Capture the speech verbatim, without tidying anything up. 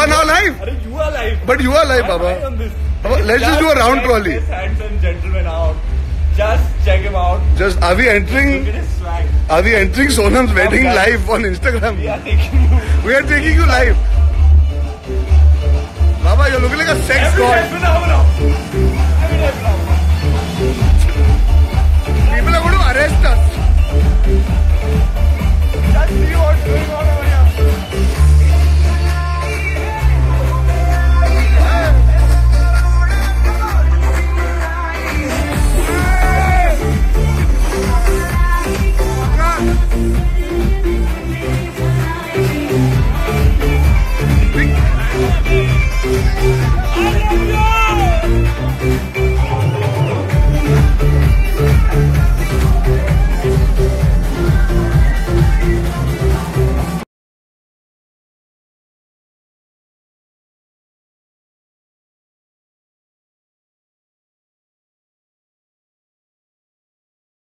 are now live. You are live. But you are live, Baba. Baba, let's just do a round trolley. Handsome gentleman out. Just check him out. Just are we entering? Look at his swag. Are we entering Sonam's wedding live on Instagram? We are taking you. We are taking you live. Baba, you're looking like a sex god.